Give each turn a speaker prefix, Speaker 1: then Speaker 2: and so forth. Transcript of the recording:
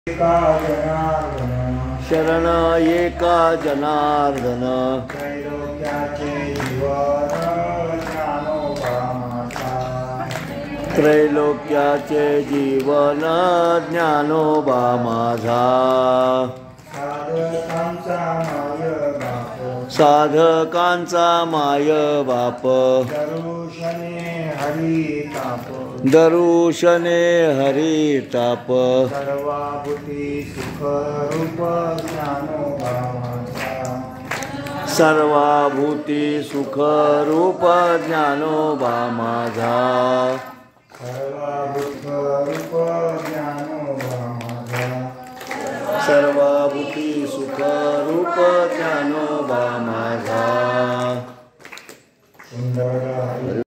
Speaker 1: एका जनार्दन
Speaker 2: शरण एका जनार्दन
Speaker 1: त्रैलोक्याचे जीवन ज्ञानोबा माझा
Speaker 2: त्रैलोक्याचे जीवन ज्ञानोबा माझा
Speaker 1: साधकांचा माय बाप
Speaker 2: साधकांचा माय बाप
Speaker 1: दरुशने हरी ताप
Speaker 2: दरुशने हरी ताप
Speaker 1: सर्वाभूती सुख रूप ज्ञानोबा माझा
Speaker 2: सर्वाभूती सुख रूप ज्ञानोबा माझा